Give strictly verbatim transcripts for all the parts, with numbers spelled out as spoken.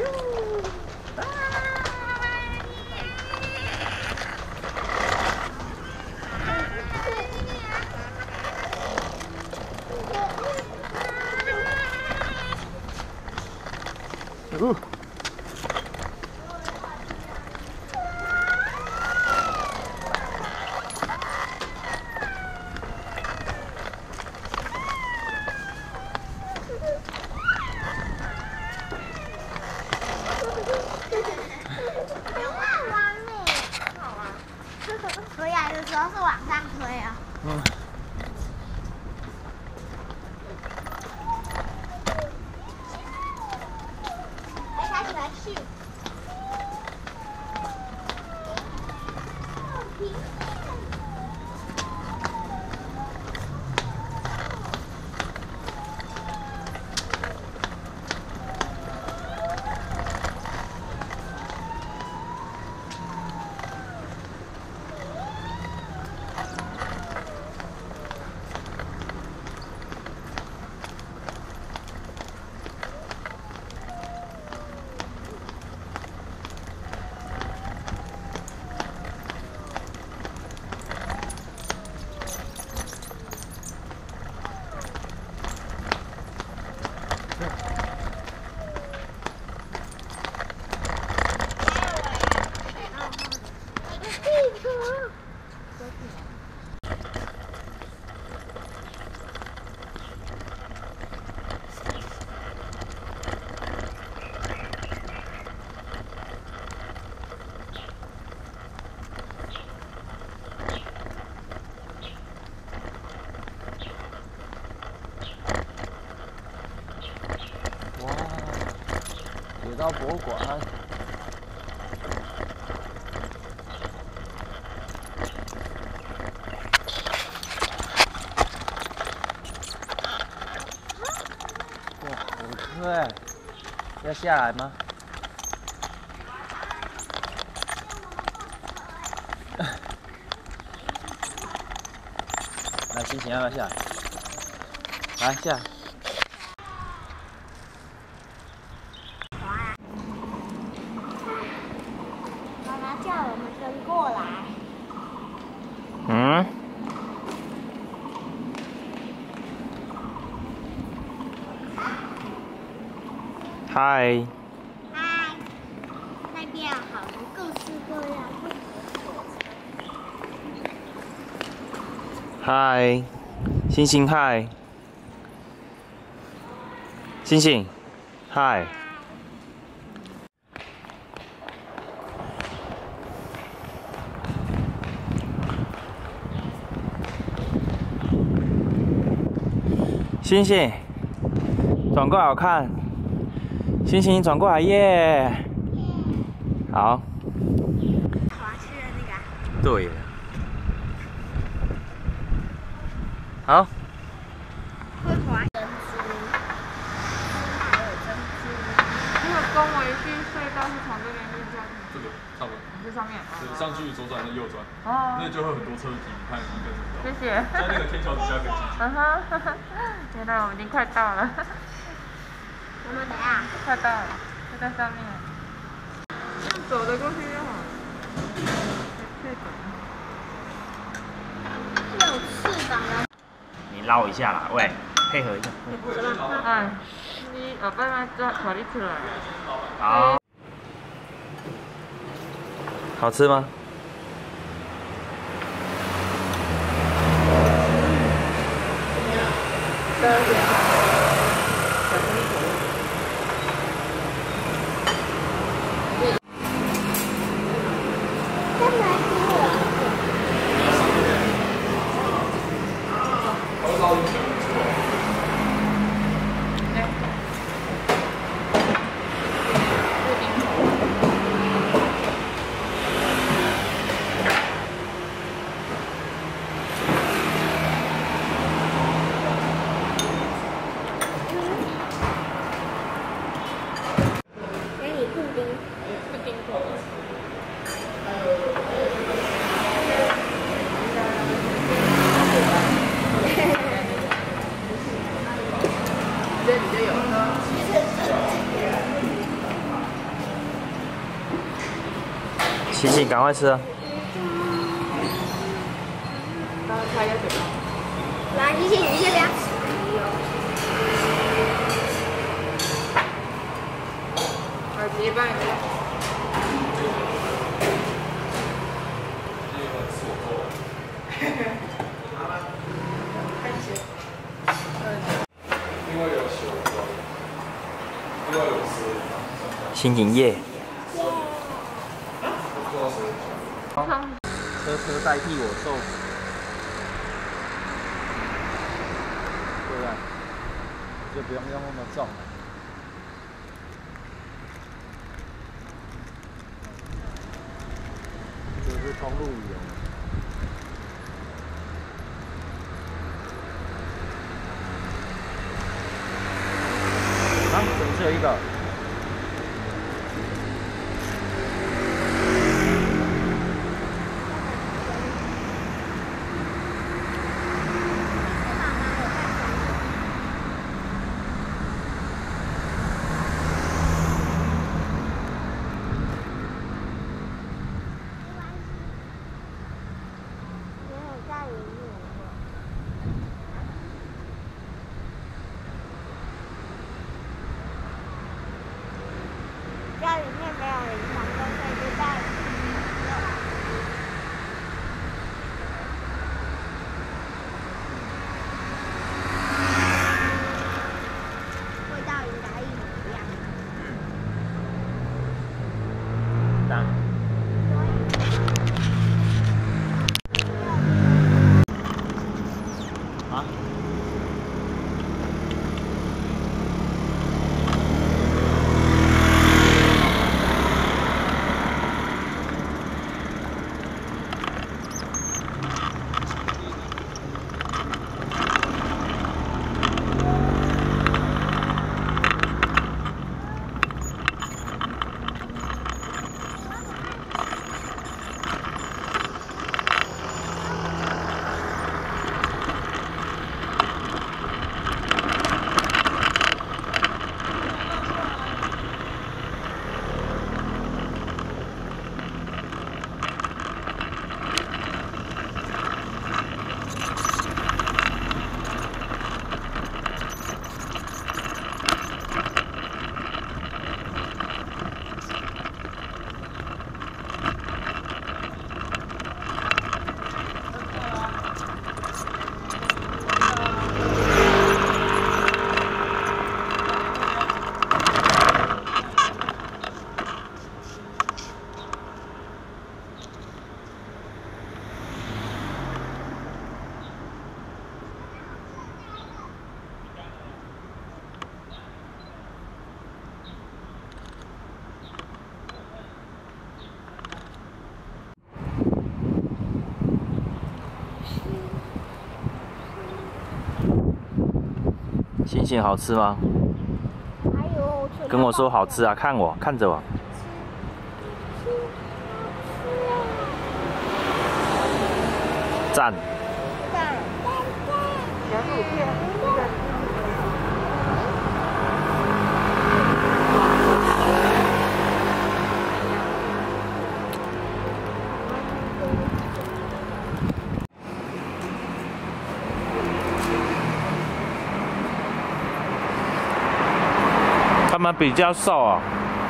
呜。 回来的时候是往上推啊。嗯。来，开始来去。 到博物馆。哇，火车哎，要下来吗？来，星星要不要下来？来下来。 叫我们跟过来。 嗯。嗨。 嗨。那边好多各式各样。 嗨，星星嗨。星星，嗨。 星星，转过来我看。星星转过来耶！好。 滑去的那个、啊。 对。好。 会滑珍珠，还有珍珠。 那个公维系隧道是从这边运下去。 这个上面。 这上面。 对，上去左转，右转。 哦。 那就会很多车体，你看一个。 谢谢。 在那个天桥底下可以进去。 嗯哼，原来我们已经快到了。 我们等下。 快到了，就在上面。走得过去就好。 有翅膀的。 你捞一下啦，喂，配合一下。 哎，你我爸妈抓考虑出来。 好。好吃吗？ 对对。 干嘛醒醒，赶快吃。 刚刚开一下嘴巴。 来，星星，你先不要吃。 耳机帮你吃。 星星夜。 好。 车车代替我受苦，对不对？就不用用那么重了。这是公路旅游。啊，怎么只有一个？ 家里面没有人房东，所以就在味道应该一模一样。 当。啊？ 星星好吃吗？ 还有跟我说好吃啊！看我，看着我。赞。 赞原乳片，一个。 他们比较瘦哦。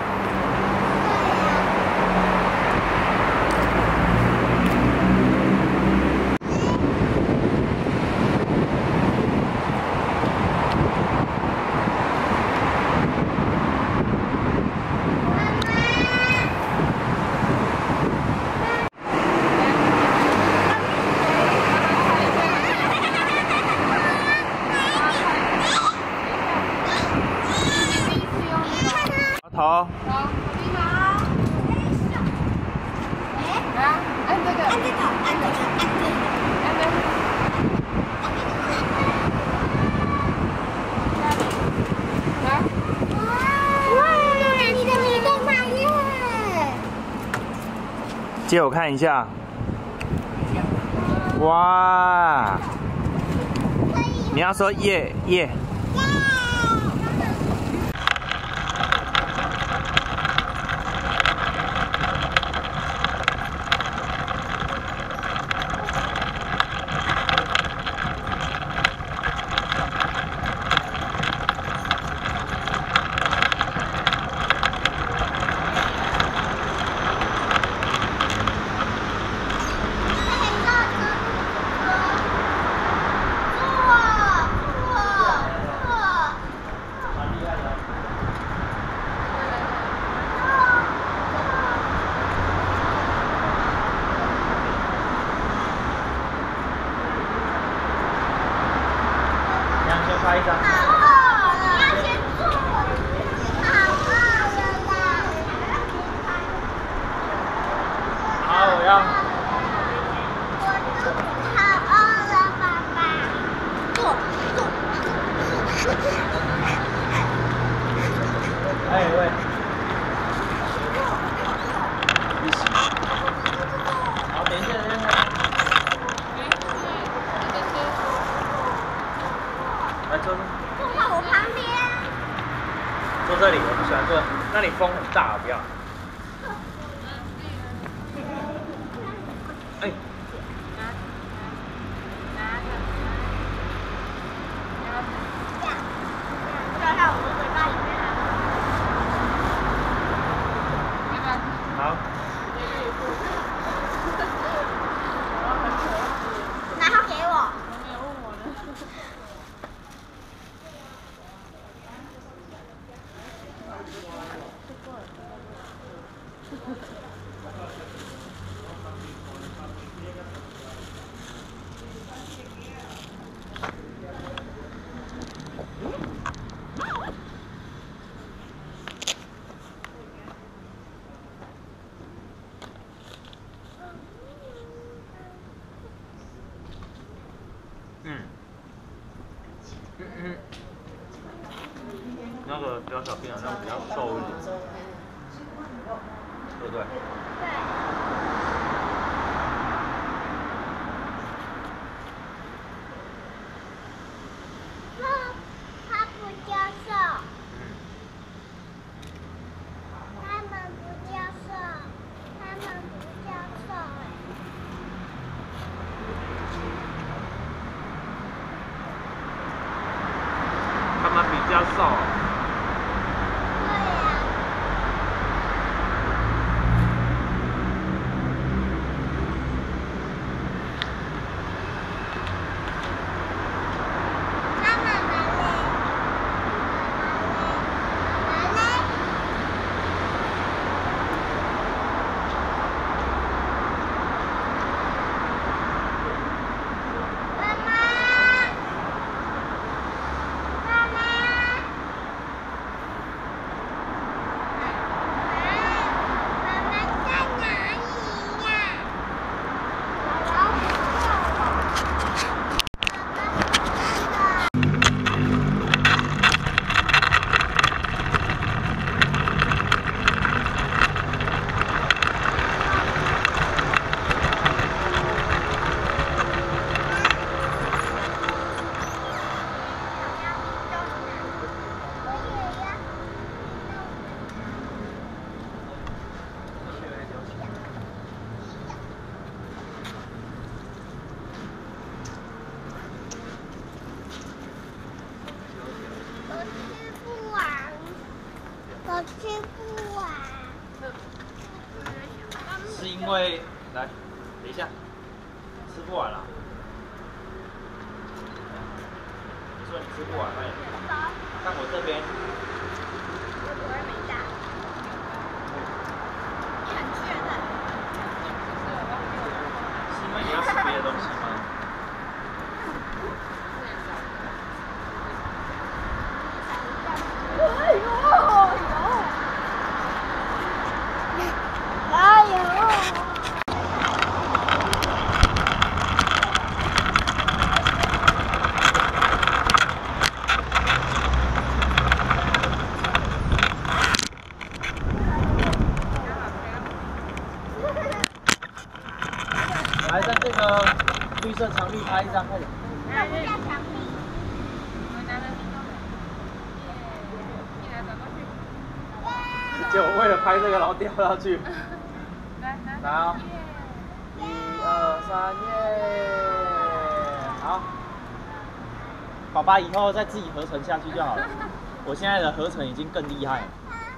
头。 好，你好。来啊，按这个。 按这个，按这个，按这个， 按这个。来。 哇，你的米动漫耶！ 借我看一下。哇！你要说耶耶。 拍一张。 好饿，你要先做。好饿了啦。 好，我要。 我肚子好饿了，爸爸。坐坐。 哎喂。好，等一下，等一下。来坐坐。 坐在我旁边。 坐这里，我不喜欢坐，那里风很大，不要。哎。掉到我的嘴巴里面了。 好。 然后给我。 嗯。嗯嗯。那个比较小片的，那比较瘦一点，对不对？ 对。他他不接受。他们不接受，他们不接受哎。 他们比较瘦。 对呀。妈妈来嘞！来嘞！妈妈，妈妈，妈妈在哪里呀？姥姥不叫我。我吃不完。 是因为来，等一下，吃不完了。你说你吃不完，那也看我这边。 我不会没打。你很确认？ 是因为你要吃别的东西吗？ 哎呦！哎呦！ 来，在这个绿色墙壁拍一张，快点。 那不叫墙壁。 就为了拍这个，然后掉下去。来来啊！一二三，耶！好，爸爸以后再自己合成下去就好了。我现在的合成已经更厉害了。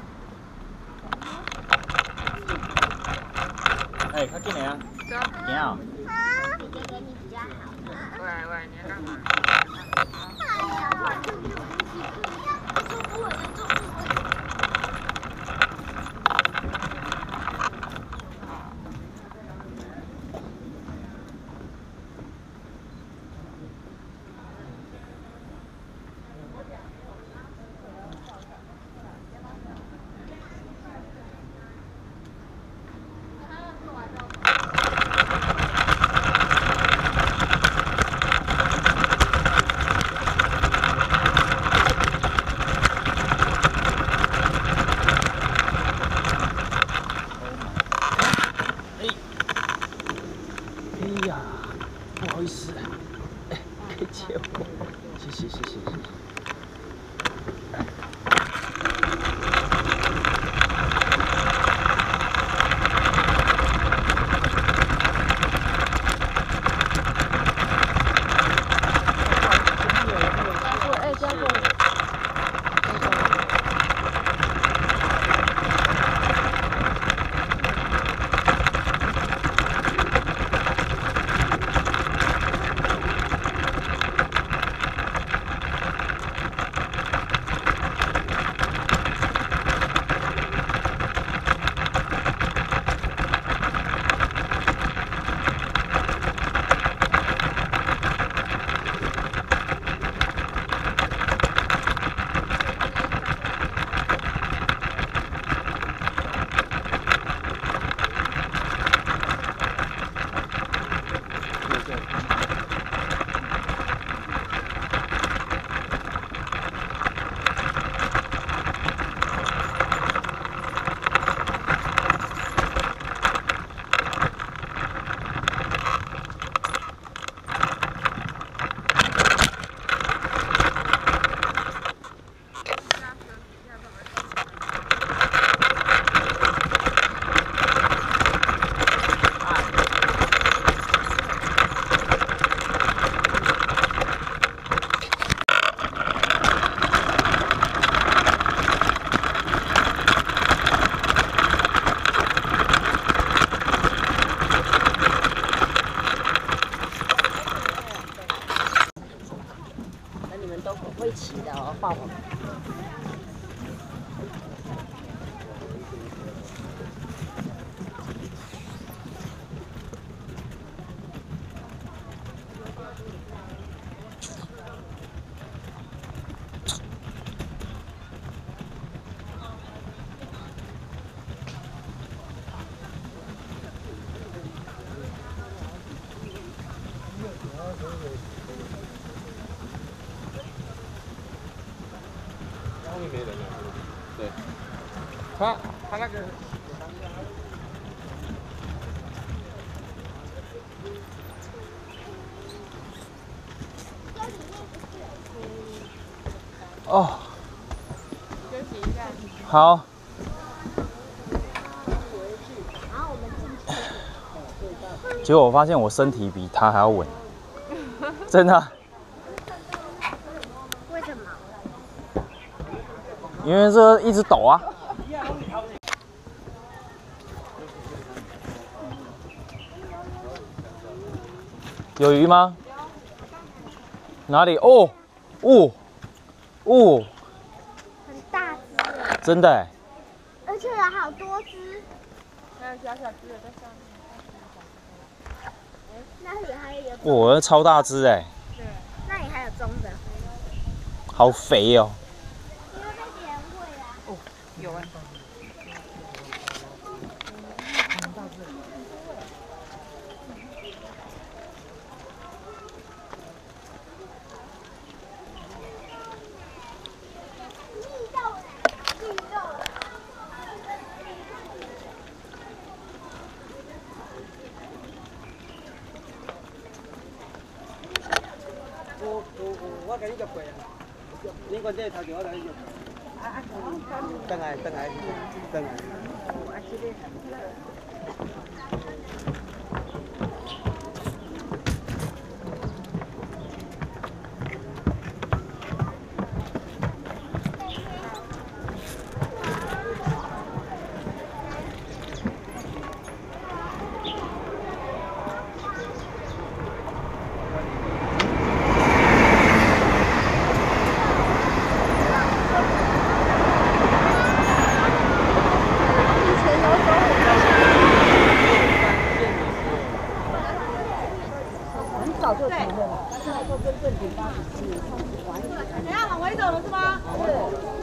哎，快进来啊！你好。 姐姐给你比较好。 喂喂，你要干嘛？ 哎呀，这没有东西可以，做不完的做不完。 会骑的哦，抱我。 后面没人了，对，他他那个。哦， 休息一下。 好。结果我发现我身体比他还要稳，真的。 为什么？ 因为这一直抖啊。有鱼吗？哪里？哦，哦，哦， 很大只， 真的哎。 而且有好多只。 还有小小只的在上面。 那里还有一个。 哇，超大只哎。 对。那里还有中的。 好肥哦。 因为被别人喂啊。 哦，有哎。 我我我给你入过啊！你讲这头前我给你入。啊啊！等下等下等下。啊，这个。 早就停了，但是他说跟正品八十七， 等下往回走了是吗？ 是。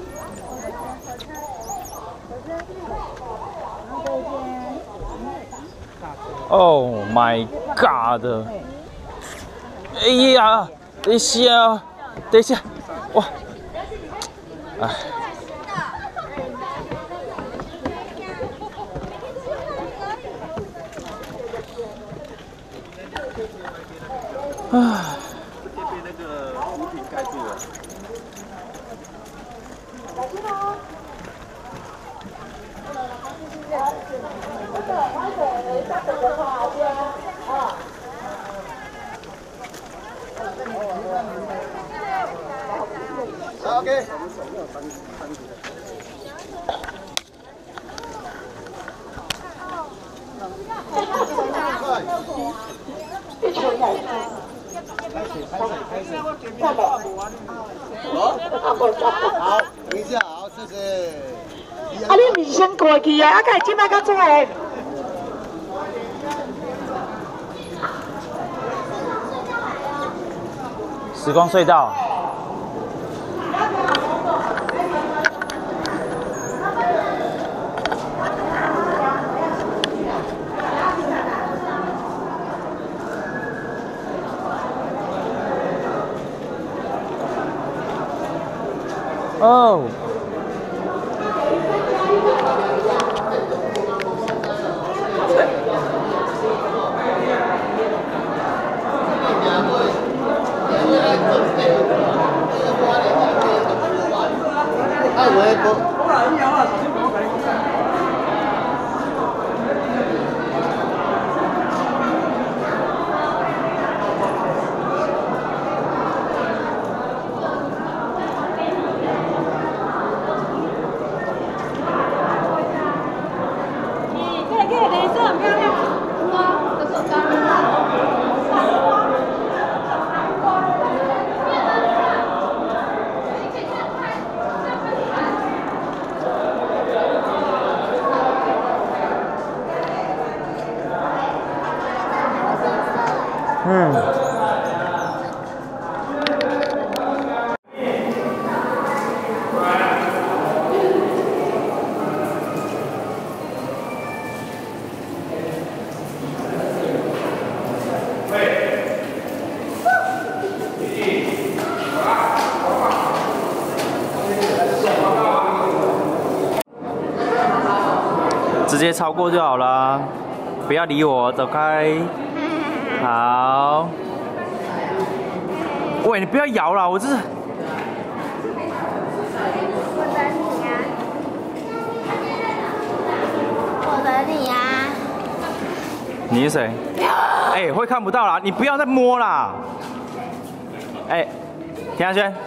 Oh my god！ 哎呀，等一下，等一下，哇，哎。唉。 被那个物品盖住了。 OK。好，等一下，好，谢谢。 啊，你面先过去啊，啊，该即摆较做诶。 时光隧道。哦。 哎，我不。嗯。直接超过就好了，不要理我，走开。好。喂，你不要摇了，我这是。 我等你啊！ 你是谁？哎、欸，会看不到啦，你不要再摸啦。哎、欸，田亚轩。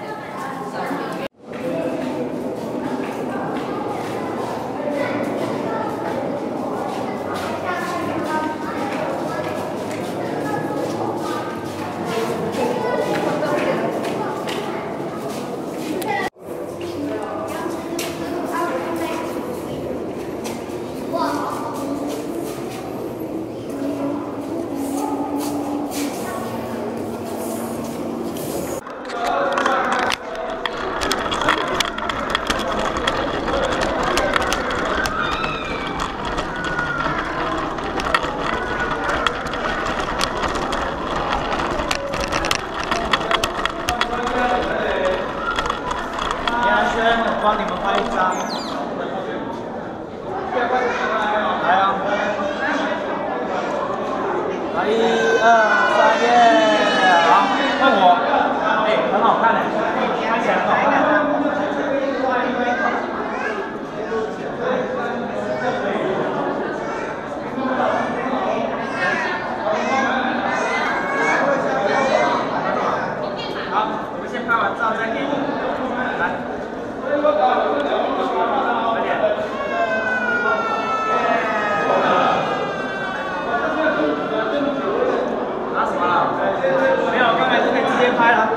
帮你们拍一张。来啊！来，一二三，耶！好，换我。哎，很好看哎，拍起来很好看。好，我们先拍完照再给你。来。 快点！拿什么了？没有，刚才就可以直接拍了。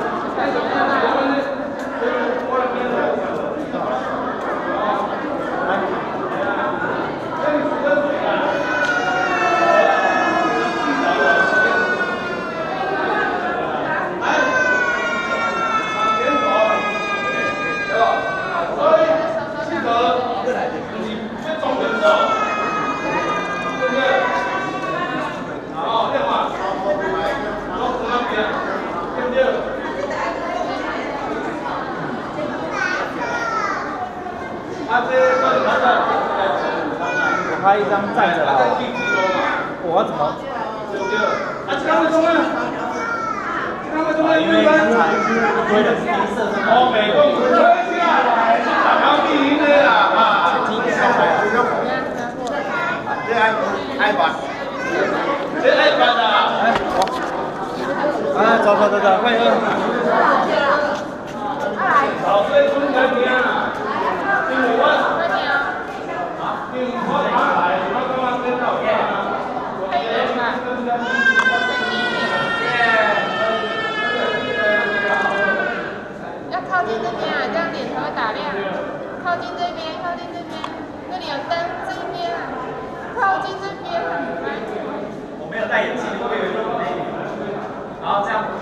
我拍一张站着的，我要怎么？因为刚才一堆人黑色的。哦，美国不是下来，然后第一个啦啊，今天上来。这 iPad， 这 iPad 啊，哎，啊，走走走走，快点。 亮，靠近这边，靠近这边，那里有灯，这边啊，靠近这边啊，来。 我没有戴眼镜，我以为是我妹妹。好，这样。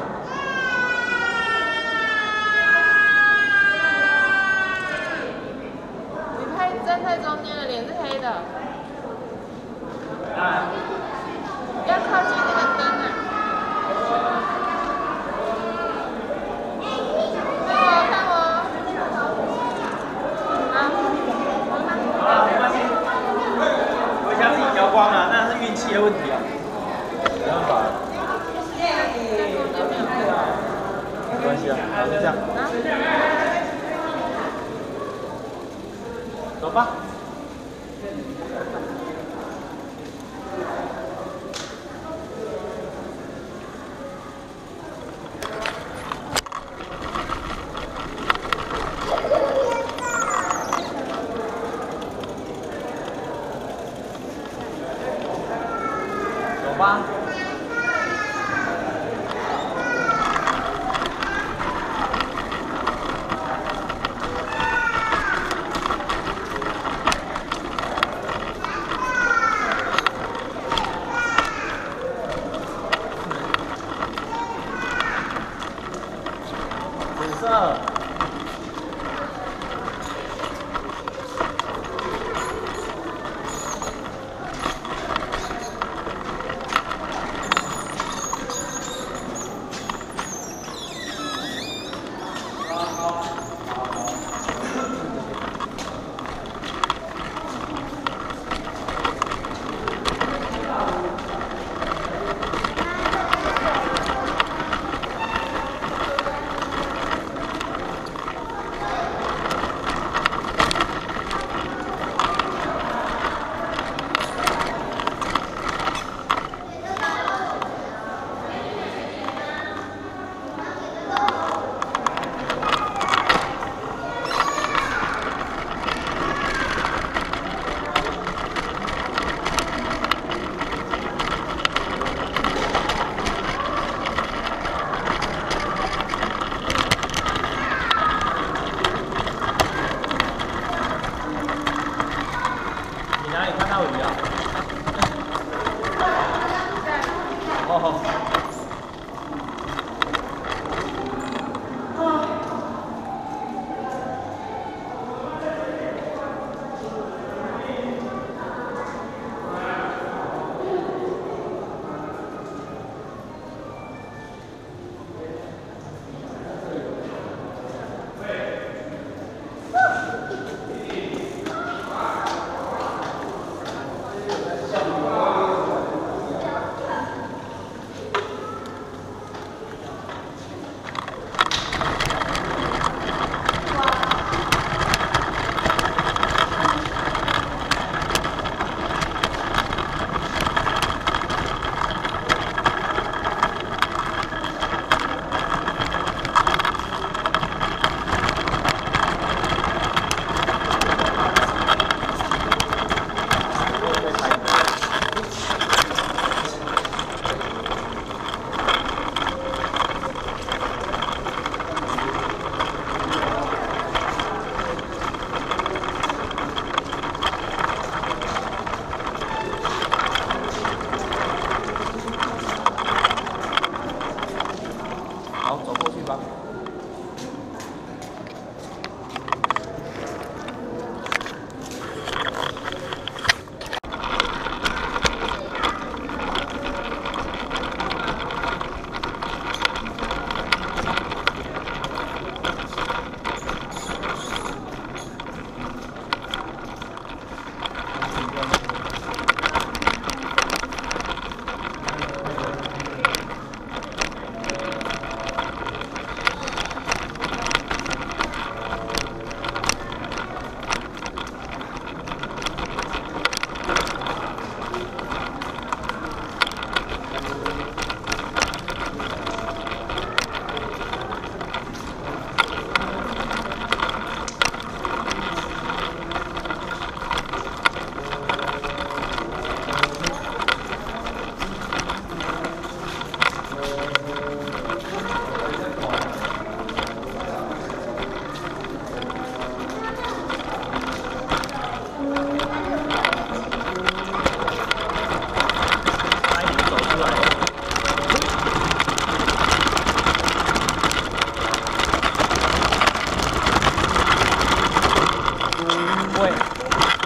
你太站太中间了，脸是黑的。 啊。 要靠近那个灯啊。看我，看我。 好了，没关系。回家自己调光啊，那是运气的问题啊。没办法。没关系啊，好，就这样。走吧。走吧。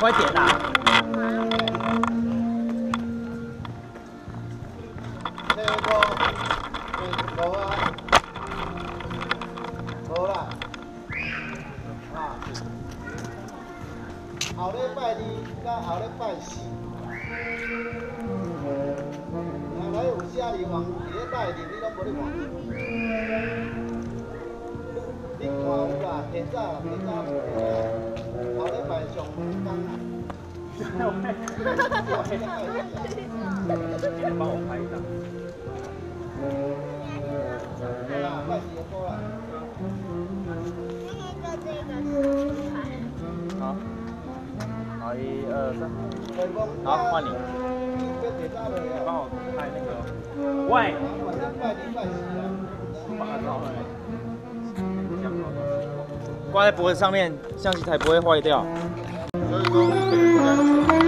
快点啦！ 那个，无啊，无啦，啊，后礼拜二甲后礼拜四，若来有写哩往伫咧带哩，你拢无咧看。你看有啦，现早啦，现早后礼拜上工。 帮我拍一张。 好啦，快点过来。 好，好，一二三，好，换你。帮我拍那个。喂。挂在脖子上面，相机才不会坏掉。 所以说，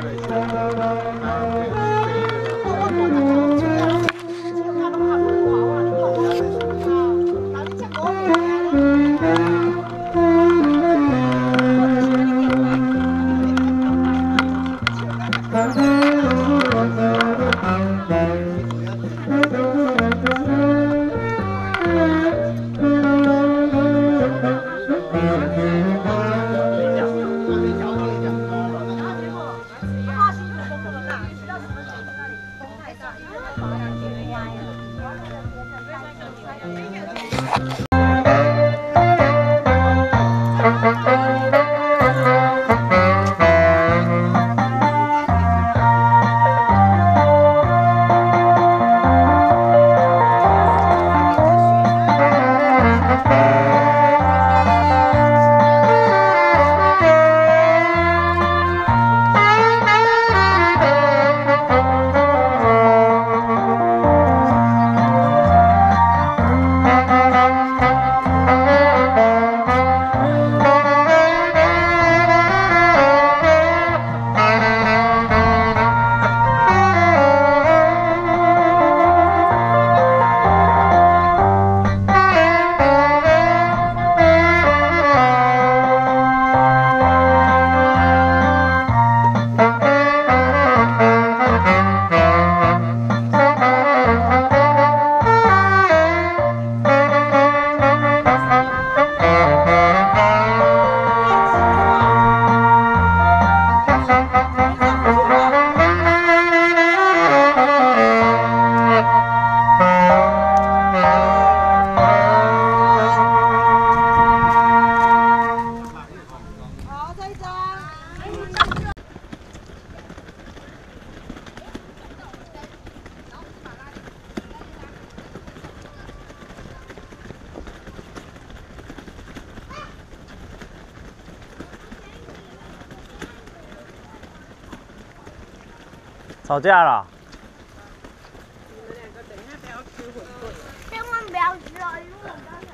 吵架了。 你们两个等一下不要吃馄饨。千万不要吃哦，因为我刚才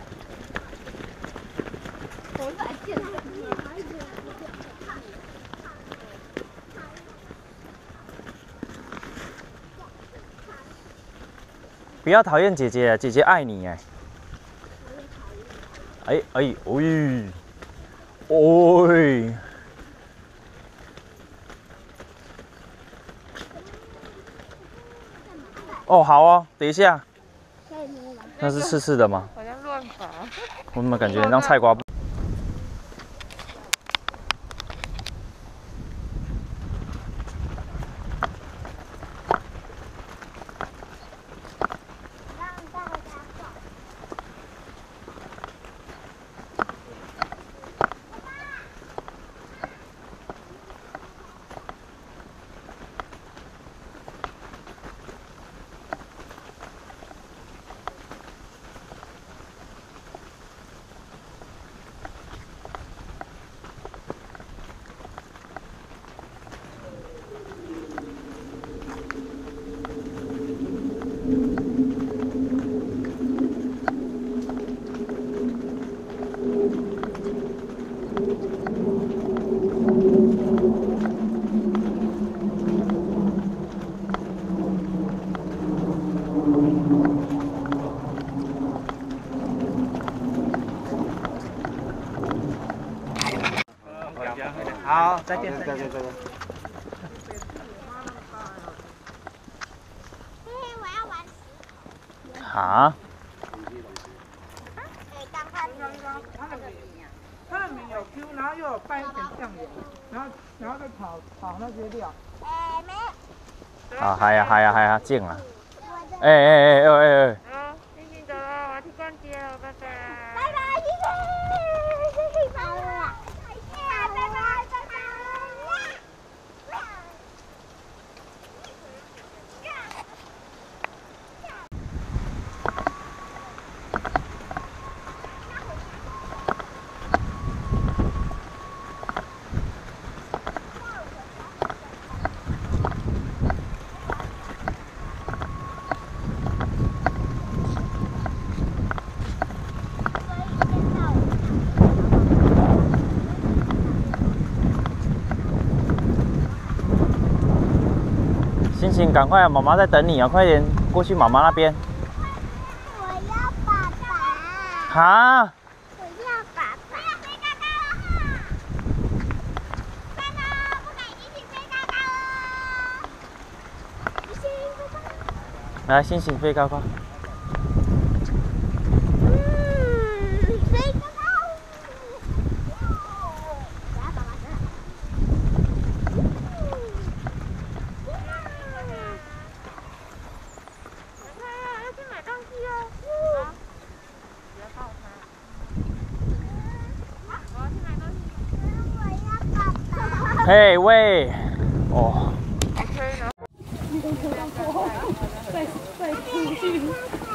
我在健身。 不要讨厌姐姐，姐姐爱你哎。哎哎喂，喂。 哦，好哦，等一下。那是刺刺的吗？ 好像乱爬。 我怎么感觉像菜瓜布？ 好，再见，再见，再见。 嘿嘿，我要玩。 啊？ 给刚刚它里面有 Q， 然后又有拌一点酱油，然后然后再炒炒那些料。 哎没。 啊，系啊系啊系啊，正啊！哎哎哎哎哎哎！ 好，星星走了，我要去逛街了，拜拜。 拜拜，星星。拜拜。拜拜拜拜。 星星，赶快，妈妈在等你啊！快点过去妈妈那边。 我要爸爸。 哈？ 我要爸爸。飞高高了！站哦，不敢一起飞高高哦。星星飞高高。 来，星星飞高高。 嗯，飞高高。我要爸爸的。 嘿喂，哦。 再再出去。